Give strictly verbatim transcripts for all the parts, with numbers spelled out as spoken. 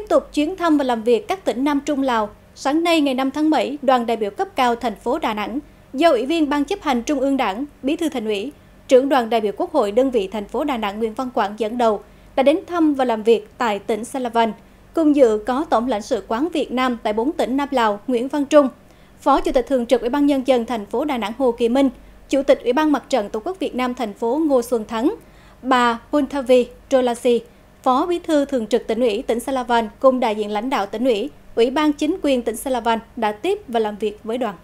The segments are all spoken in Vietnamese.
tục chuyến thăm và làm việc các tỉnh Nam Trung Lào, sáng nay ngày năm tháng bảy, đoàn đại biểu cấp cao thành phố Đà Nẵng do Ủy viên Ban chấp hành Trung ương Đảng, Bí thư Thành ủy, trưởng đoàn đại biểu Quốc hội đơn vị thành phố Đà Nẵng Nguyễn Văn Quảng dẫn đầu đã đến thăm và làm việc tại tỉnh Salavan. Cùng dự có Tổng lãnh sự quán Việt Nam tại bốn tỉnh Nam Lào Nguyễn Văn Trung, Phó Chủ tịch Thường trực Ủy ban Nhân dân thành phố Đà Nẵng Hồ Kỳ Minh, Chủ tịch Ủy ban Mặt trận Tổ quốc Việt Nam thành phố Ngô Xuân Thắng, bà Buntavi Trolasi, Phó Bí thư Thường trực Tỉnh ủy tỉnh Salavan cùng đại diện lãnh đạo tỉnh ủy, Ủy ban Chính quyền tỉnh Salavan đã tiếp và làm việc với đoàn.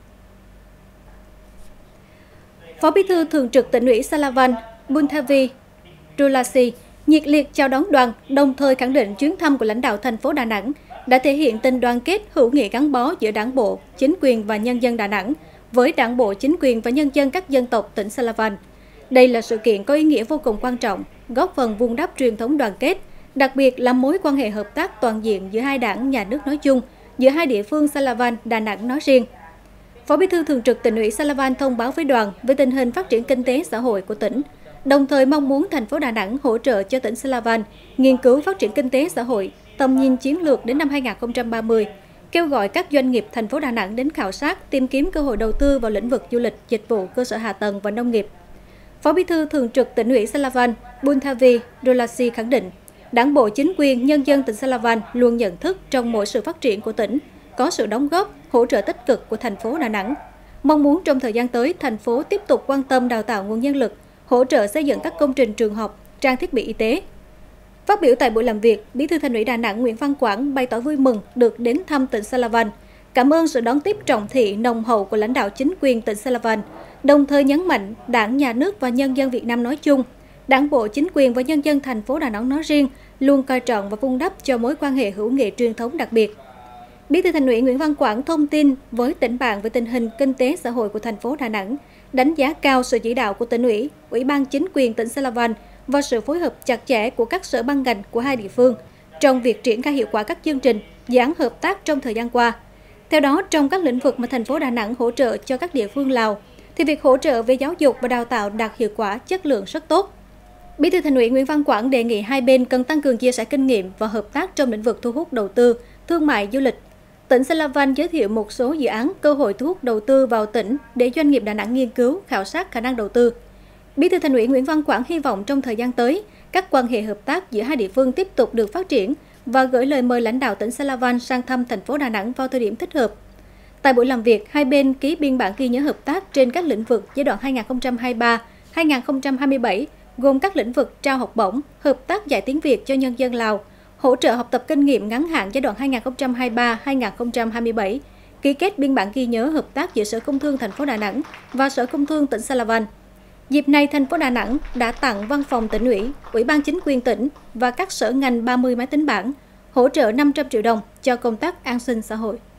Phó Bí thư Thường trực Tỉnh ủy Salavan Buntavi Trolasi nhiệt liệt chào đón đoàn, đồng thời khẳng định chuyến thăm của lãnh đạo thành phố Đà Nẵng đã thể hiện tình đoàn kết hữu nghị gắn bó giữa Đảng bộ, chính quyền và nhân dân Đà Nẵng với Đảng bộ, chính quyền và nhân dân các dân tộc tỉnh Salavan. Đây là sự kiện có ý nghĩa vô cùng quan trọng, góp phần vun đắp truyền thống đoàn kết, đặc biệt là mối quan hệ hợp tác toàn diện giữa hai đảng, nhà nước nói chung, giữa hai địa phương Salavan, Đà Nẵng nói riêng. Phó Bí thư Thường trực Tỉnh ủy Salavan thông báo với đoàn về tình hình phát triển kinh tế xã hội của tỉnh, đồng thời mong muốn thành phố Đà Nẵng hỗ trợ cho tỉnh Salavan nghiên cứu phát triển kinh tế xã hội, tầm nhìn chiến lược đến năm hai nghìn không trăm ba mươi, kêu gọi các doanh nghiệp thành phố Đà Nẵng đến khảo sát, tìm kiếm cơ hội đầu tư vào lĩnh vực du lịch, dịch vụ, cơ sở hạ tầng và nông nghiệp. Phó Bí thư Thường trực Tỉnh ủy Salavan Buntavi Trolasi khẳng định, Đảng bộ, chính quyền, nhân dân tỉnh Salavan luôn nhận thức trong mọi sự phát triển của tỉnh, có sự đóng góp, hỗ trợ tích cực của thành phố Đà Nẵng. Mong muốn trong thời gian tới, thành phố tiếp tục quan tâm đào tạo nguồn nhân lực, hỗ trợ xây dựng các công trình trường học, trang thiết bị y tế. Phát biểu tại buổi làm việc, Bí thư Thành ủy Đà Nẵng Nguyễn Văn Quảng bày tỏ vui mừng được đến thăm tỉnh Salavan, cảm ơn sự đón tiếp trọng thị nồng hậu của lãnh đạo chính quyền tỉnh Salavan, đồng thời nhấn mạnh Đảng, nhà nước và nhân dân Việt Nam nói chung, Đảng bộ, chính quyền và nhân dân thành phố Đà Nẵng nói riêng luôn coi trọng và vun đắp cho mối quan hệ hữu nghị truyền thống đặc biệt. Bí thư Thành ủy Nguyễn Văn Quảng thông tin với tỉnh bạn về tình hình kinh tế xã hội của thành phố Đà Nẵng, đánh giá cao sự chỉ đạo của tỉnh ủy, Ủy ban Chính quyền tỉnh Salavan và sự phối hợp chặt chẽ của các sở ban ngành của hai địa phương trong việc triển khai hiệu quả các chương trình, dự án hợp tác trong thời gian qua. Theo đó, trong các lĩnh vực mà thành phố Đà Nẵng hỗ trợ cho các địa phương Lào, thì việc hỗ trợ về giáo dục và đào tạo đạt hiệu quả, chất lượng rất tốt. Bí thư Thành ủy Nguyễn Văn Quảng đề nghị hai bên cần tăng cường chia sẻ kinh nghiệm và hợp tác trong lĩnh vực thu hút đầu tư, thương mại, du lịch. Tỉnh Salavan giới thiệu một số dự án cơ hội thu hút đầu tư vào tỉnh để doanh nghiệp Đà Nẵng nghiên cứu, khảo sát khả năng đầu tư. Bí thư Thành ủy Nguyễn Văn Quảng hy vọng trong thời gian tới, các quan hệ hợp tác giữa hai địa phương tiếp tục được phát triển và gửi lời mời lãnh đạo tỉnh Salavan sang thăm thành phố Đà Nẵng vào thời điểm thích hợp. Tại buổi làm việc, hai bên ký biên bản ghi nhớ hợp tác trên các lĩnh vực giai đoạn hai nghìn không trăm hai mươi ba đến hai nghìn không trăm hai mươi bảy, gồm các lĩnh vực trao học bổng, hợp tác dạy tiếng Việt cho nhân dân Lào, hỗ trợ học tập kinh nghiệm ngắn hạn giai đoạn hai nghìn không trăm hai mươi ba đến hai nghìn không trăm hai mươi bảy, ký kết biên bản ghi nhớ hợp tác giữa Sở Công Thương thành phố Đà Nẵng và Sở Công Thương tỉnh Salavan. Dịp này, thành phố Đà Nẵng đã tặng Văn phòng Tỉnh ủy, Ủy ban Chính quyền tỉnh và các sở ngành ba mươi máy tính bảng, hỗ trợ năm trăm triệu đồng cho công tác an sinh xã hội.